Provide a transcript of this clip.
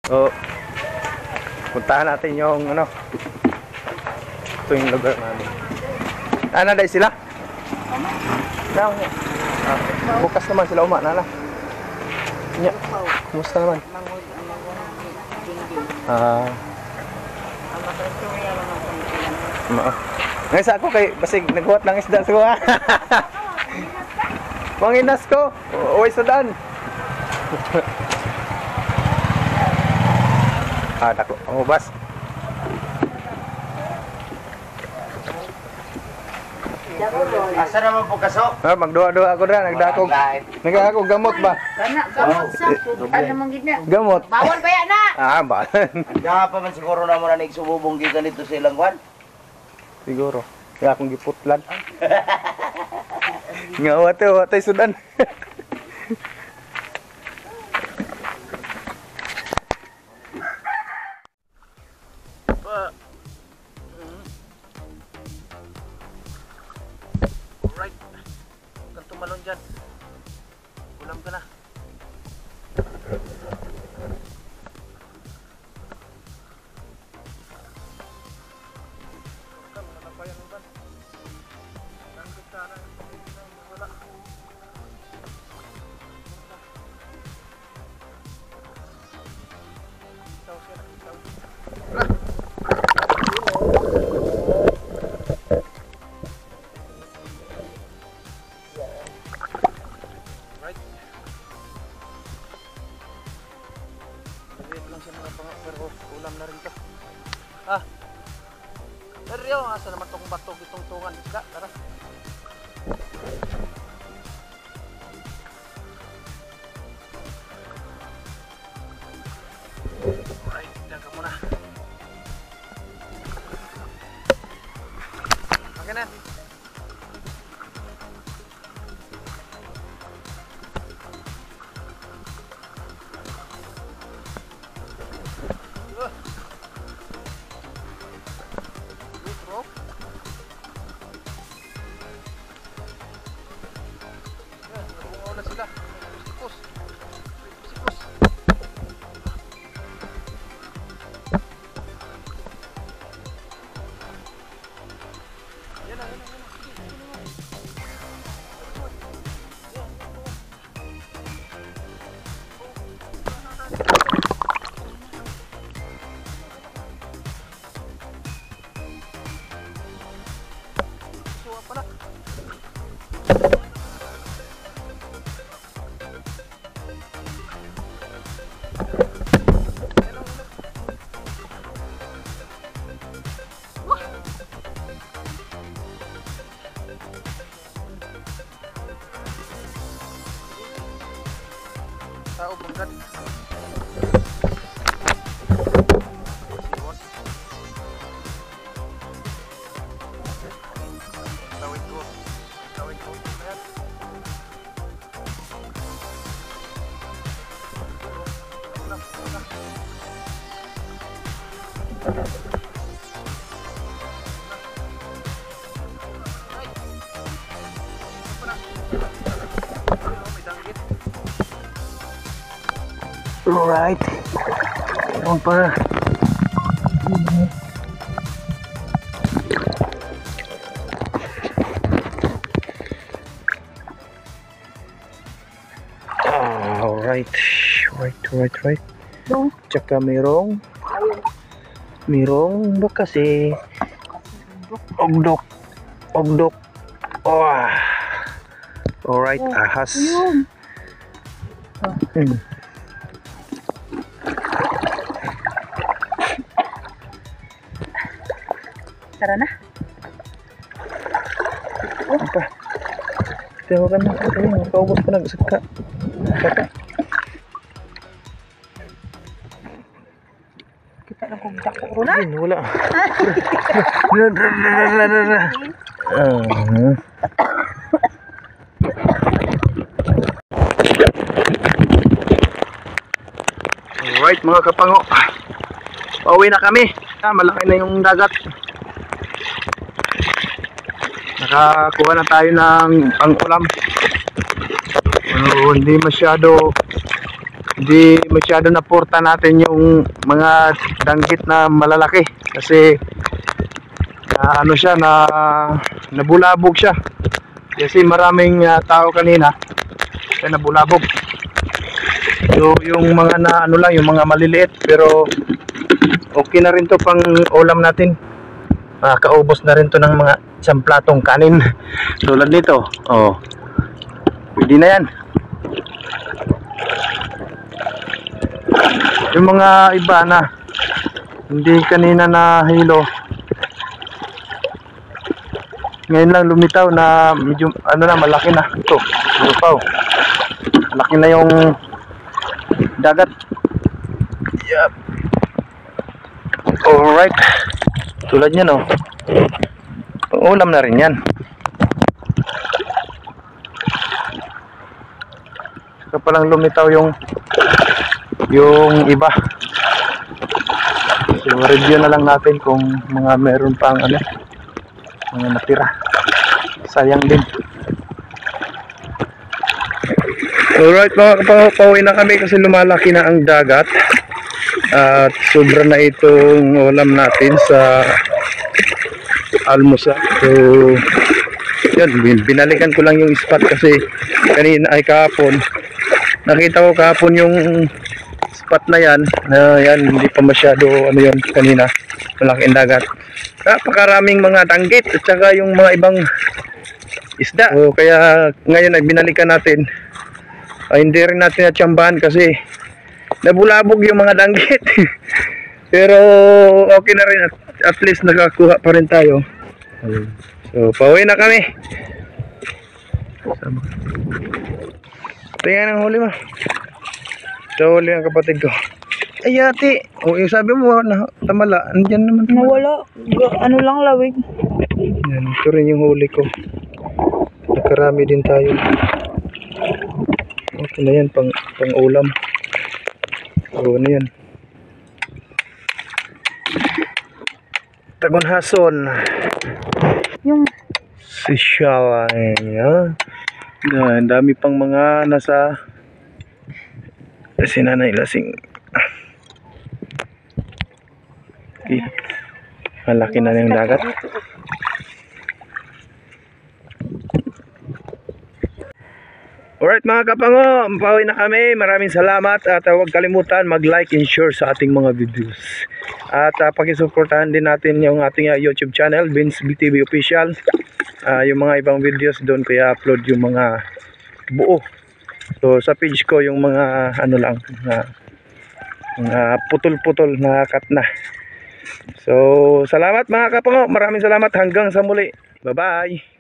So, puntahan natin yung ano. Ito yung lugar namin. Dahil sila? Bukas naman sila nana. Nya, kumusta naman? Ngayon sa ako kay basig naghuwat lang isda sa kuha. Manginas ko. Uwi sa daan. Dako. Ang ubas. Asa naman po kaso? Magduwa-duwa ako na, nagdakog gamot ba? Gamot sa ano mong gina? Gamot. Bawal ba yan na? Balan. Diya pa man siguro na mo na nagsububong gikan dito sa ilang kwan. Siguro. Kaya akong giputlan. Nga watay sudan. Alright. Huwag kang tumalon dyan. Ulam ka na. Ulam na rin to. Pero asa naman itong batog itong tungan isda. Tara. Alright, diyan ka muna. Okay na. Tao bangkat. Tawid ko. Ayan. Alright. Meron pa. Alright. Right. Tsaka merong ba kasi ogdok. Alright, ahas. Tara na. Apa? Tawagan na kayo. Kaubos pa nagsaka. Kita lang kung dako na. Wala. Alright mga kapango. Pauwi na kami. Malaki na yung dagat. Nakakuha na tayo ng pang-ulam. Hindi masyado Hindi masyado naporta natin yung mga danggit na malalaki kasi ano siya nabulabog siya kasi maraming tao kanina kaya nabulabog. So yung mga na ano lang, yung mga maliliit, pero okay na rin to pang ulam natin. Kaubos na rin to ng mga isang platong kanin tulad nito. Oh, pwede na yan. Yung mga iba na hindi kanina na hilo, ngayon lang lumitaw na medyo ano na, malaki na. Ito, lupaw. Malaki na yung dagat. Yep. Alright. Tulad niyan, oh. Ulam na rin yan. Saka palang lumitaw yung iba. So review na lang natin kung mga meron pang ano, mga natira. Sayang din. Alright mga kapangok, pauwi na kami kasi lumalaki na ang dagat at sobra na itong ulam natin sa almusal. So yun, binalikan ko lang yung spot kasi kanina ay kahapon nakita ko kahapon yung spot na yan hindi pa masyado ano yun kanina, malaking dagat. Napakaraming mga danggit at saka yung mga ibang isda. So, kaya ngayon ay binalikan natin. Hindi rin natin natsambahan kasi nabulabog yung mga danggit. Pero okay na rin, at least nakakuha pa rin tayo. So pauwi na kami. Tingnan ang huli mo. So huli ang kapatid ko. Ay ate, yung sabi mo na tamala, andyan naman tamala. Nawala. Ano lang lawig. Yan, ito rin yung huli ko. Nakarami din tayo. Okay na yan, pang ulam. So ano yan, tagonhason. Yung Sishala. Ang dami pang mga nasa sinanay lasing. Okay. Malaki na yung dagat. Alright mga kapango, pauwi na kami. Maraming salamat at huwag kalimutan mag-like and share sa ating mga videos. At pakisuportahan din natin yung ating YouTube channel, Vince BTV Official. Yung mga ibang videos doon kaya upload yung mga buo. So sa page ko yung mga ano lang, putol-putol na cut na. So salamat mga kapango, maraming salamat, hanggang sa muli. Bye bye.